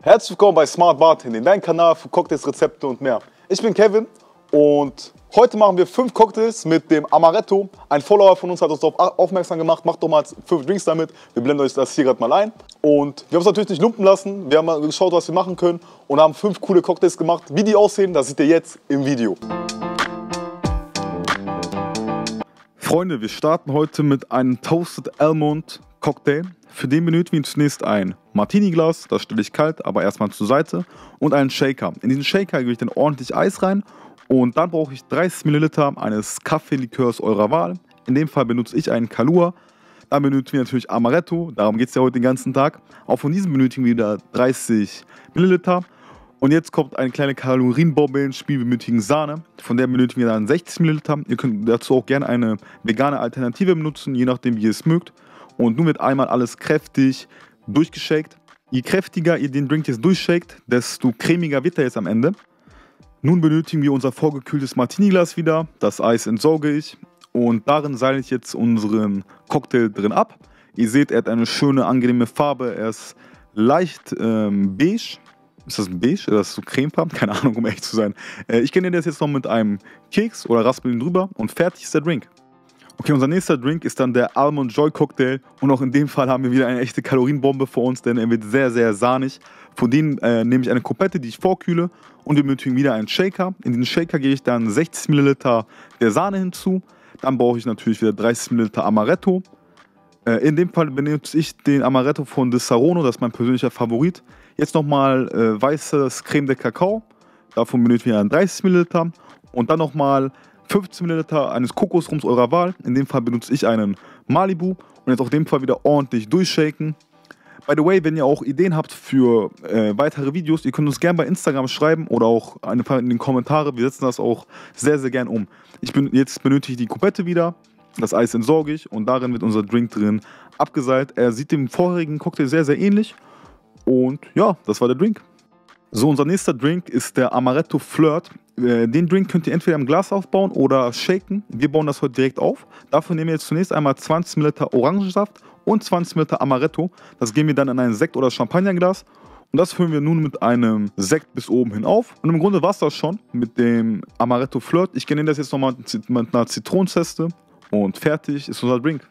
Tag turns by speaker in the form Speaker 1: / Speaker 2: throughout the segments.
Speaker 1: Herzlich willkommen bei Smart Bartending, dein Kanal für Cocktails, Rezepte und mehr. Ich bin Kevin und heute machen wir 5 Cocktails mit dem Amaretto. Ein Follower von uns hat uns darauf aufmerksam gemacht, macht doch mal 5 Drinks damit. Wir blenden euch das hier gerade mal ein. Und wir haben es natürlich nicht lumpen lassen, wir haben mal geschaut, was wir machen können und haben 5 coole Cocktails gemacht. Wie die aussehen, das seht ihr jetzt im Video. Freunde, wir starten heute mit einem Toasted Almond Cocktail. Für den benötigen wir zunächst ein Martini-Glas, das stelle ich kalt, aber erstmal zur Seite, und einen Shaker. In diesen Shaker gebe ich dann ordentlich Eis rein und dann brauche ich 30 ml eines Kaffeelikörs eurer Wahl. In dem Fall benutze ich einen Kahlua. Dann benötigen wir natürlich Amaretto, darum geht es ja heute den ganzen Tag. Auch von diesem benötigen wir wieder 30 ml. Und jetzt kommt eine kleine Kalorienbombe ins Spiel. Wir benötigen Sahne, von der benötigen wir dann 60 ml. Ihr könnt dazu auch gerne eine vegane Alternative benutzen, je nachdem wie ihr es mögt. Und nun wird einmal alles kräftig durchgeschakt. Je kräftiger ihr den Drink jetzt durchshakt, desto cremiger wird er jetzt am Ende. Nun benötigen wir unser vorgekühltes Martini-Glas wieder. Das Eis entsorge ich und darin seile ich jetzt unseren Cocktail drin ab. Ihr seht, er hat eine schöne, angenehme Farbe. Er ist leicht beige. Ist das ein beige oder ist das so cremefarben? Keine Ahnung, um ehrlich zu sein. Ich kenne das jetzt noch mit einem Keks oder Raspeln drüber und fertig ist der Drink. Okay, unser nächster Drink ist dann der Almond Joy Cocktail und auch in dem Fall haben wir wieder eine echte Kalorienbombe vor uns, denn er wird sehr, sehr sahnig. Von denen nehme ich eine Kopette, die ich vorkühle, und wir benötigen wieder einen Shaker. In den Shaker gebe ich dann 60 ml der Sahne hinzu. Dann brauche ich natürlich wieder 30 ml Amaretto. In dem Fall benutze ich den Amaretto von Disaronno, das ist mein persönlicher Favorit. Jetzt nochmal weißes Creme de Cacao, davon benötigen wir dann 30 ml. Und dann nochmal 15 ml eines Kokosrums eurer Wahl. In dem Fall benutze ich einen Malibu. Und jetzt auf dem Fall wieder ordentlich durchshaken. By the way, wenn ihr auch Ideen habt für weitere Videos, ihr könnt uns gerne bei Instagram schreiben oder auch einfach in den Kommentaren. Wir setzen das auch sehr, sehr gern um. Jetzt benötige ich die Kopette wieder. Das Eis entsorge ich und darin wird unser Drink drin abgeseilt. Er sieht dem vorherigen Cocktail sehr, sehr ähnlich. Und ja, das war der Drink. So, unser nächster Drink ist der Amaretto Flirt. Den Drink könnt ihr entweder im Glas aufbauen oder shaken. Wir bauen das heute direkt auf. Dafür nehmen wir jetzt zunächst einmal 20 ml Orangensaft und 20 ml Amaretto. Das geben wir dann in ein Sekt- oder Champagnerglas. Und das füllen wir nun mit einem Sekt bis oben hin auf. Und im Grunde war es das schon mit dem Amaretto Flirt. Ich garniere das jetzt nochmal mit einer Zitronenzeste. Und fertig ist unser Drink.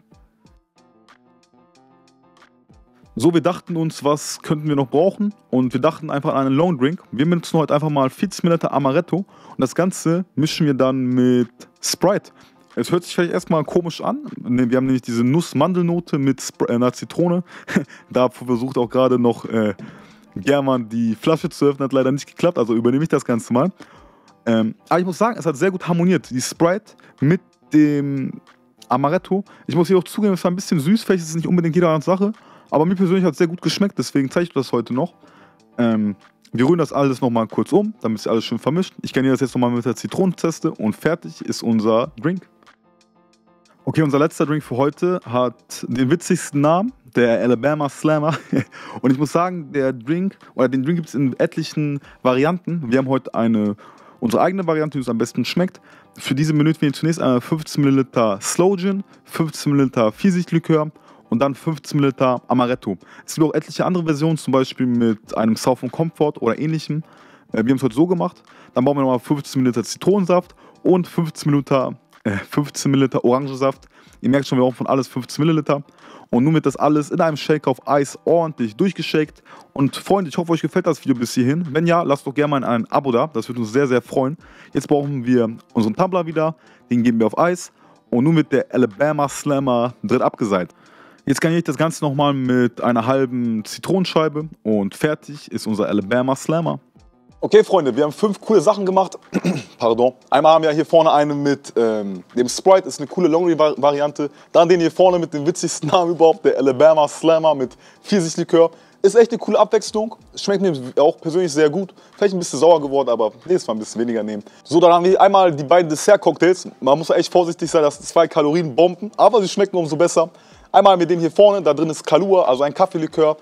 Speaker 1: So, wir dachten uns, was könnten wir noch brauchen? Und wir dachten einfach an einen Long Drink. Wir benutzen heute einfach mal 40 ml Amaretto. Und das Ganze mischen wir dann mit Sprite. Es hört sich vielleicht erstmal komisch an. Wir haben nämlich diese Nuss-Mandelnote mit einer Zitrone. Da versucht auch gerade noch German die Flasche zu öffnen. Hat leider nicht geklappt, also übernehme ich das Ganze mal. Aber ich muss sagen, es hat sehr gut harmoniert. Die Sprite mit dem Amaretto. Ich muss hier auch zugeben, es war ein bisschen süß. Vielleicht ist es nicht unbedingt jedermanns Sache. Aber mir persönlich hat es sehr gut geschmeckt, deswegen zeige ich das heute noch. Wir rühren das alles nochmal kurz um, damit sich alles schön vermischt. Ich garniere das jetzt nochmal mit der Zitronenzeste und fertig ist unser Drink. Okay, unser letzter Drink für heute hat den witzigsten Namen, der Alabama Slammer. Und ich muss sagen, den Drink gibt es in etlichen Varianten. Wir haben heute unsere eigene Variante, die uns am besten schmeckt. Für diese benötigen wir zunächst einmal 15 ml Sloe Gin, 15 ml Pfirsichlikör und dann 15 ml Amaretto. Es gibt auch etliche andere Versionen, zum Beispiel mit einem South & Comfort oder ähnlichem. Wir haben es heute so gemacht. Dann brauchen wir nochmal 15 ml Zitronensaft und 15 ml Orangensaft. Ihr merkt schon, wir brauchen von alles 15 ml. Und nun wird das alles in einem Shaker auf Eis ordentlich durchgeschakt. Und Freunde, ich hoffe, euch gefällt das Video bis hierhin. Wenn ja, lasst doch gerne mal ein Abo da. Das würde uns sehr, sehr freuen. Jetzt brauchen wir unseren Tumbler wieder. Den geben wir auf Eis. Und nun wird der Alabama Slammer drin abgeseilt. Jetzt garniere ich das Ganze nochmal mit einer halben Zitronenscheibe. Und fertig ist unser Alabama Slammer. Okay, Freunde, wir haben 5 coole Sachen gemacht. Pardon. Einmal haben wir hier vorne einen mit dem Sprite, das ist eine coole Longery-Variante. Dann den hier vorne mit dem witzigsten Namen überhaupt, der Alabama Slammer mit Pfirsichlikör. Ist echt eine coole Abwechslung. Schmeckt mir auch persönlich sehr gut. Vielleicht ein bisschen sauer geworden, aber nächstes Mal ein bisschen weniger nehmen. So, dann haben wir einmal die beiden Dessert-Cocktails. Man muss echt vorsichtig sein, das sind 2 Kalorienbomben, aber sie schmecken umso besser. Einmal haben wir den hier vorne, da drin ist Kahlua, also ein Kaffeelikör.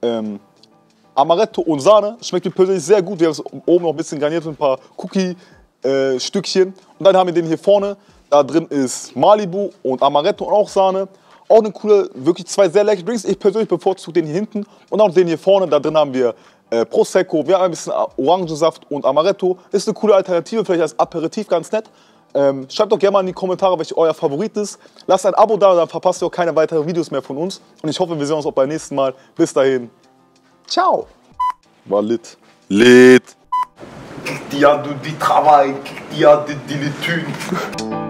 Speaker 1: Amaretto und Sahne, schmeckt mir persönlich sehr gut. Wir haben es oben noch ein bisschen garniert mit ein paar Cookie-Stückchen. Und dann haben wir den hier vorne, da drin ist Malibu und Amaretto und auch Sahne. Auch eine coole, wirklich 2 sehr leckere Drinks. Ich persönlich bevorzuge den hier hinten und auch den hier vorne. Da drin haben wir Prosecco, wir haben ein bisschen Orangensaft und Amaretto. Ist eine coole Alternative, vielleicht als Aperitif ganz nett. Schreibt doch gerne mal in die Kommentare, welches euer Favorit ist. Lasst ein Abo da, dann verpasst ihr auch keine weiteren Videos mehr von uns. Und ich hoffe, wir sehen uns auch beim nächsten Mal. Bis dahin. Ciao. War lit.
Speaker 2: Lit.
Speaker 3: Qui a du travail, qui a de l'étude.